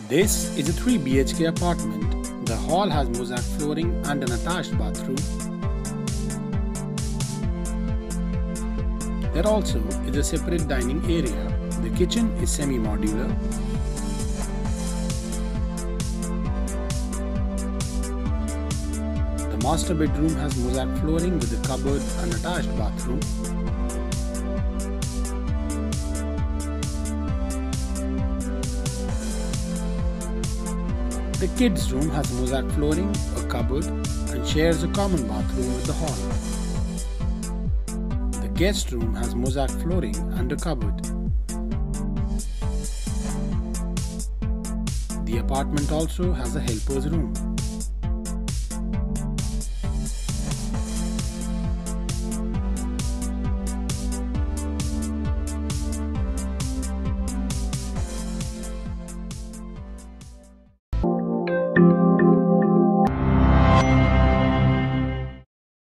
This is a 3 BHK apartment. The hall has mosaic flooring and an attached bathroom. There also is a separate dining area. The kitchen is semi-modular. The master bedroom has mosaic flooring with a cupboard and attached bathroom. The kids' room has mosaic flooring, a cupboard, and shares a common bathroom with the hall. The guest room has mosaic flooring and a cupboard. The apartment also has a helper's room.